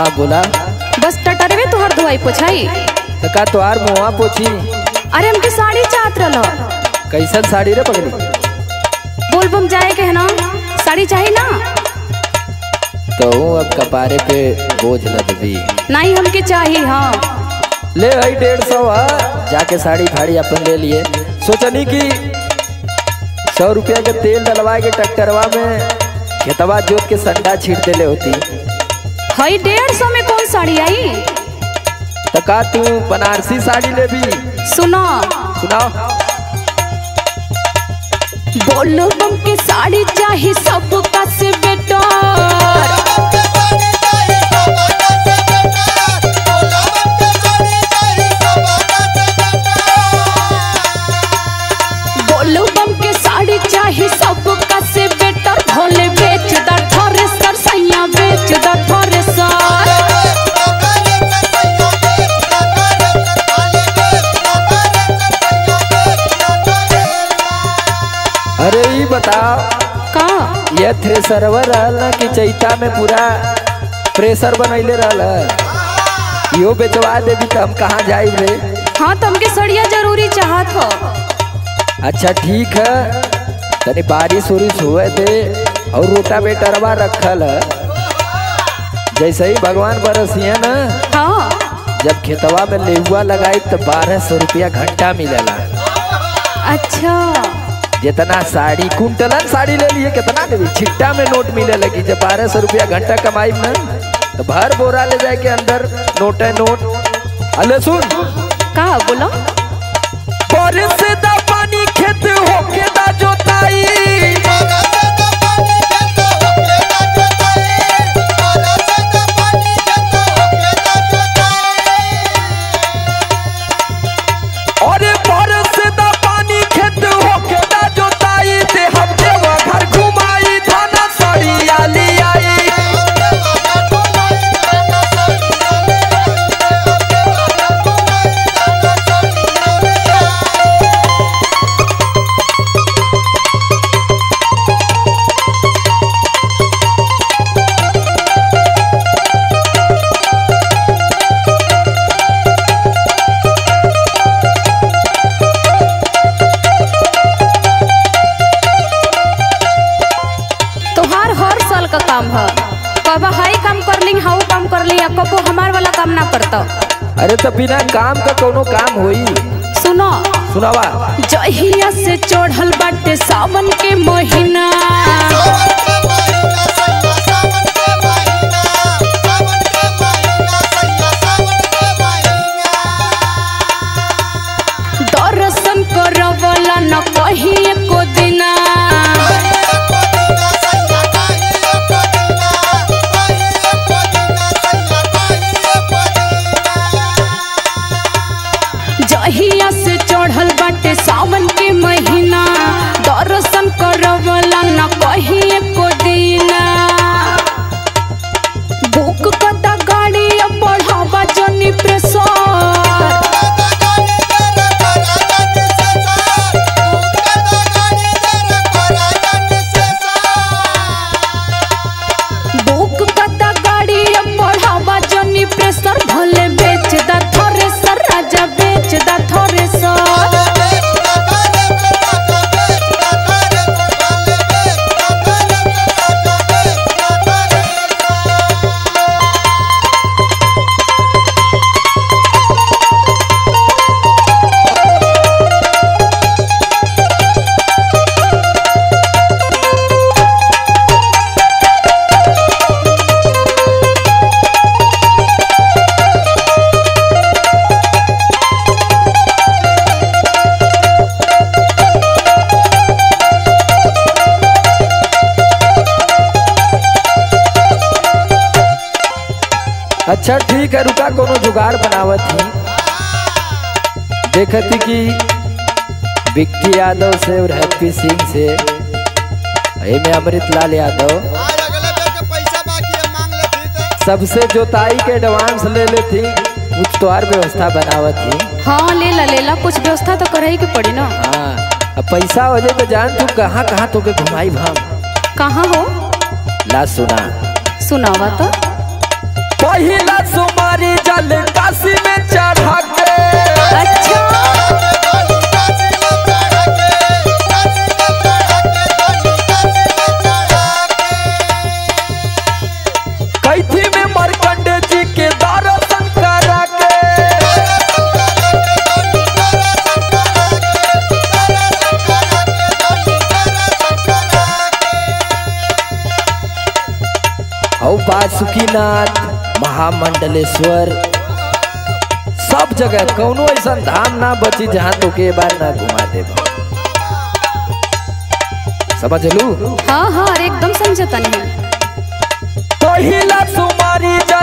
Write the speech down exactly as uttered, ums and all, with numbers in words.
हाँ बोला। बस टटरवे तुहार धोई पोछाई तो का तुहार मुँह पोछी। अरे हमके साड़ी चाहत रहा। कैसन साड़ी रे पगली? बोलबम जाए के है ना, साड़ी चाहिए ना। तो अब कपारे पे बोझ लद दी। नहीं हमके चाहिए। हाँ ले आई डेढ़ सौ जाके साड़ी फाड़ी अपन ले लिए। सोचनी कि सौ रुपया के तेल डलवा के ट्रैक्टरवा में खेतवा जोत के संडा छीट ले होती। हई डेढ़ सौ में कौन साड़ी आई? तो का तू बनारसी साड़ी ले भी? सुनो सुनाओ। बोलो बम के साड़ी चाहिए सबका से बेटा। बोलो बम के साड़ी चाहिए सबका से बेटा। भोले बेच द थ्रेसर सैया बेच द थ्रेसर। अरे ये बताओ का ये थ्रेसरवा रहल ना कि चैता में पूरा प्रेशर बनैले रहल? यो बेचवा देवी तो हम कहाँ जाए रे? हाँ तुमके सड़िया जरूरी चाहत हो। अच्छा ठीक है, तनी बारिश उरिश हुए दे और रोटावेटरवा रखल है। जैसे ही भगवान बरसिया ना, हाँ जब खेतवा में लेहुआ लगाई तो बारह सौ रुपया घंटा मिलेला। अच्छा जितना साड़ी कुंटलन साड़ी ले लिए कितना देवी छिट्टा में नोट मिले लगी। जब बारह सौ रुपया घंटा कमाई ना तो भर बोरा ले जाए के अंदर नोट है नोट। अले सुन का बोलो। बारिश से दा पानी खेत होके दा जोताई। अरे बारिश से दा पानी खेत होके दा जोताई। ते हम देवा घर घुमाई थाना साड़ी आली आई। का काम है। कब हाई काम कर ली हाउ काम कर ली, कबो हमार वाला काम ना करता। अरे तो बिना काम का कोनो काम होई? सुनो सुनावा। जहिया से चढ़ल बाटे सावन के महीना। दर्शन करवला न कहीं एको दिना। जहिया से चढ़ल बाटे सावन के महीना। दर्शन करवला न कहीं एको दिना। बुक कदा गाड़ी बढ़ावा जनी प्रेशर। बुक कदा गाड़ी बढ़ावा जनी प्रेशर। भले बेच द थ्रेसर राजा बेच द थ्रेसर। अच्छा ठीक है, रुका कोनो जुगाड़ बनावत ही। देखती कि विक्की यादव से और हैप्पी सिंह से में अमृतलाल यादव सबसे जोताई के एडवांस ले लेती। कुछ तो और व्यवस्था बनावत ही। हाँ ले ला ले ला, कुछ व्यवस्था तो करे के पड़ी ना। हाँ अब पैसा हो जाए तो जान तू कहाँ कहाँ तो के घुमाई भाम। कहाँ हो? ला सुना सुनावा तो। पहिल महामंडलेश्वर सब जगह कौनो ऐसा धाम ना बची जहाँ तो के बार ना घुमा दे। समझ लू? हाँ हाँ एकदम समझता नहीं। पहिला सुमारी